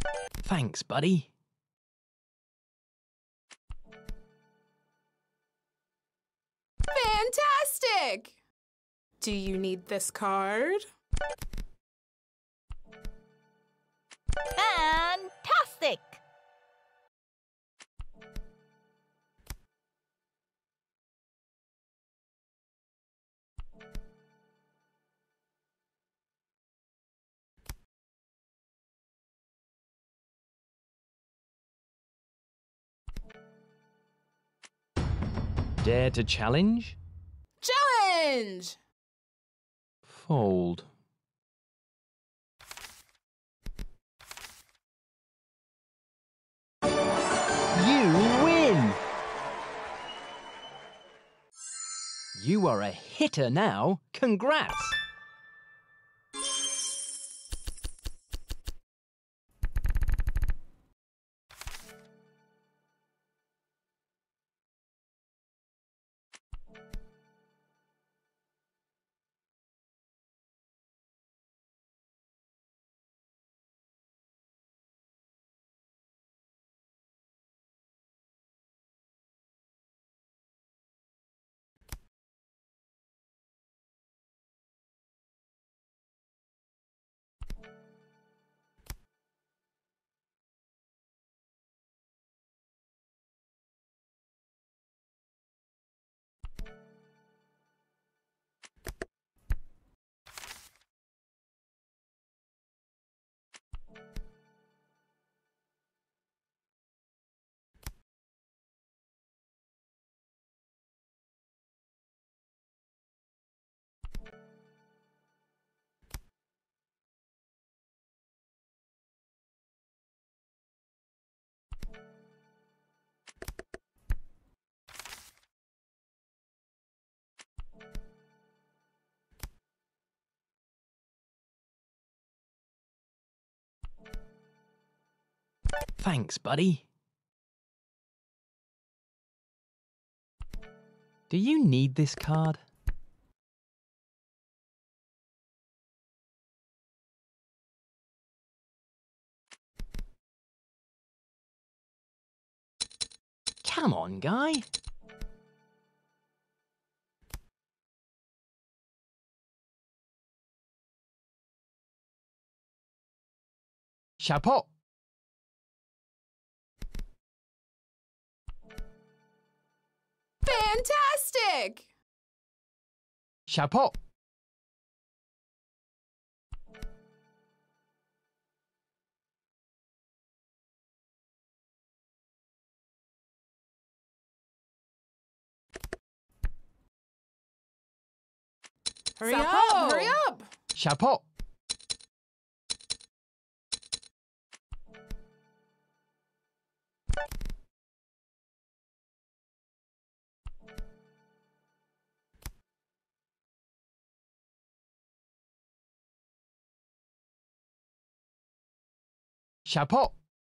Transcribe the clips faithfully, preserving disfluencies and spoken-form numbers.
Thanks, buddy. Fantastic! Do you need this card? Fantastic! Dare to challenge? Challenge! Fold. You win! You are a hitter now. Congrats! Thanks, buddy. Do you need this card? Come on, guy. Chapeau. Fantastic! Chapeau. Hurry Chapeau! up! Hurry up! Chapeau. Chapeau.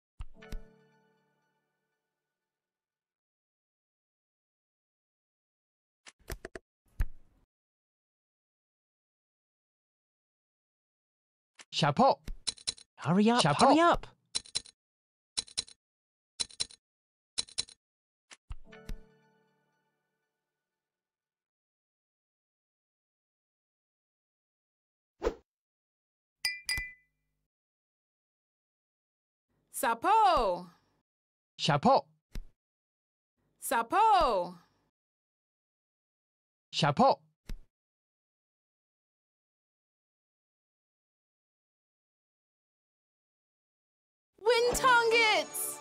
Chapeau. Hurry up, Chapeau. hurry up. Chapeau! Chapeau. Chapeau! Chapeau. Wind Tongits!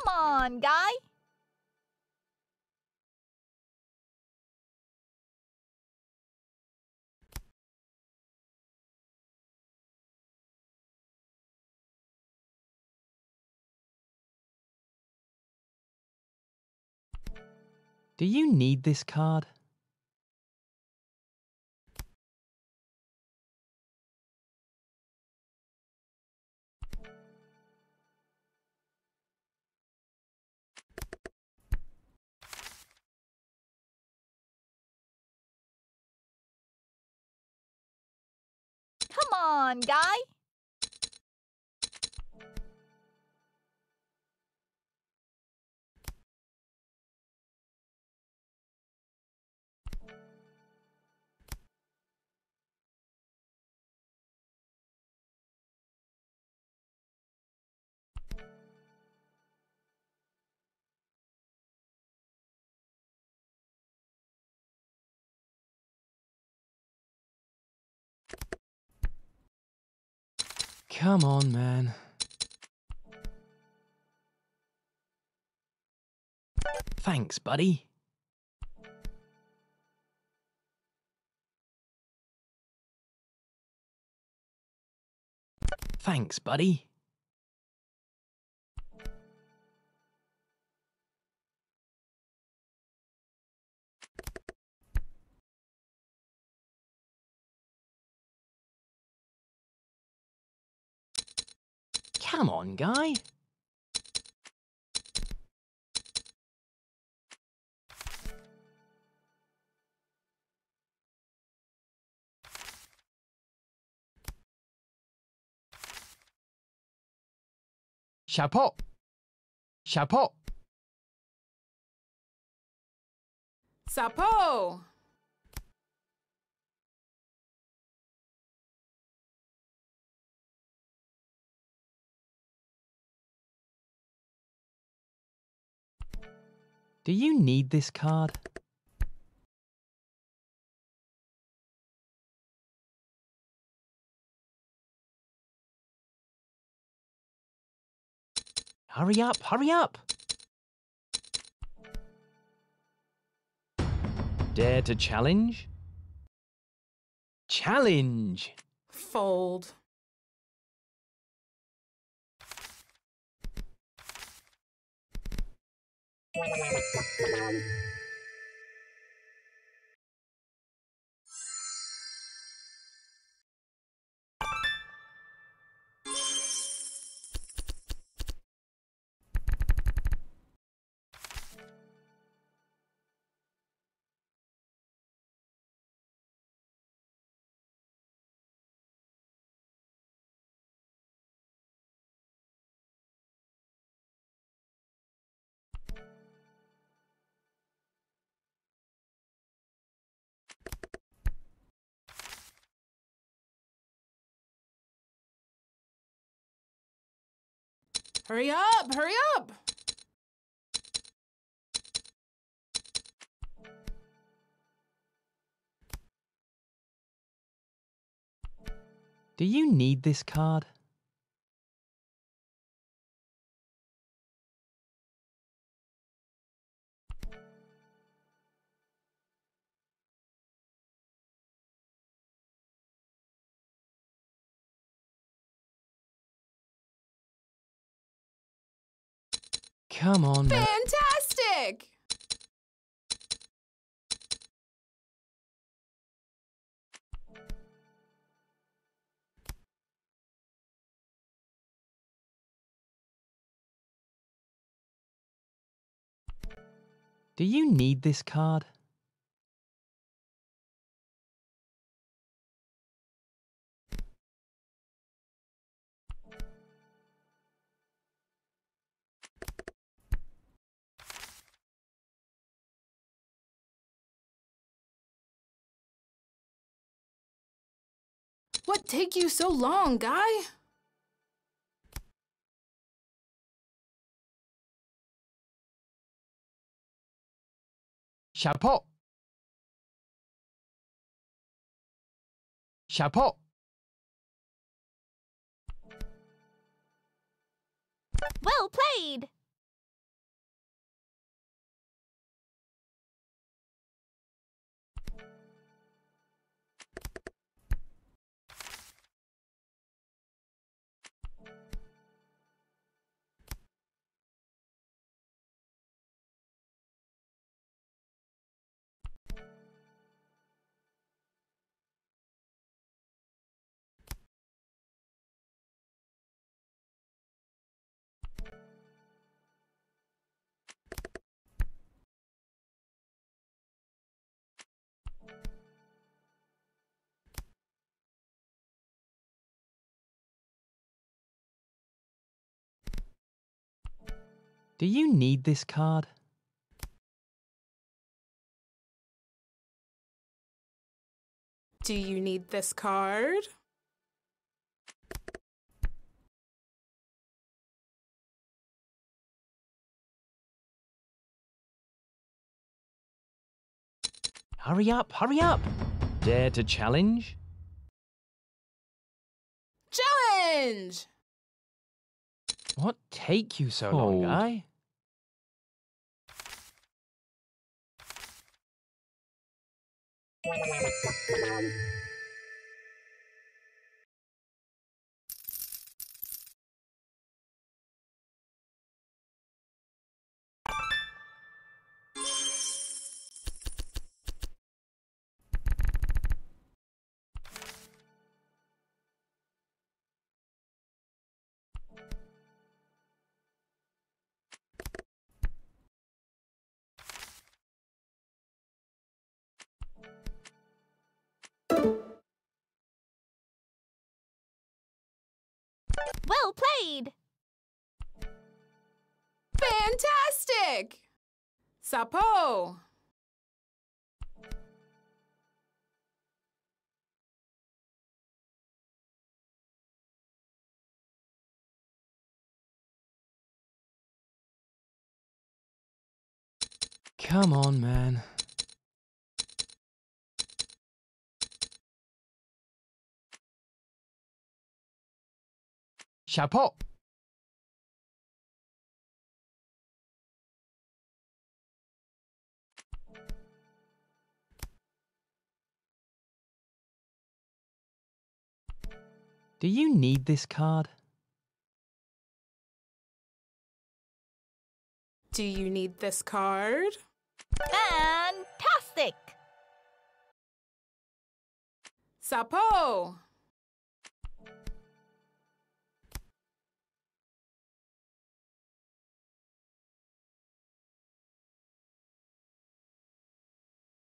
on, guy. Do you need this card? Come on, guy. Come on, man. Thanks, buddy. Thanks, buddy. Come on, guy. Chapeau. Chapeau. Sapo! Do you need this card? Hurry up, hurry up! Dare to challenge? Challenge! Fold. Hurry up! Hurry up! Do you need this card? Come on, man. Fantastic! Do you need this card? What take you so long, guy? Chapeau. Chapeau. Well played. Do you need this card? Do you need this card? Hurry up, hurry up! Dare to challenge? Challenge! What take you so long, Hold. guy? Well played! Fantastic! Sapo! Come on, man. Chapeau! Do you need this card? Do you need this card? Fantastic! Sapo!